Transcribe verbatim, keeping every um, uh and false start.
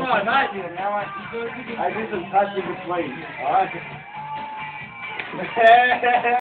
not you. Now I, I do some touching between. All right.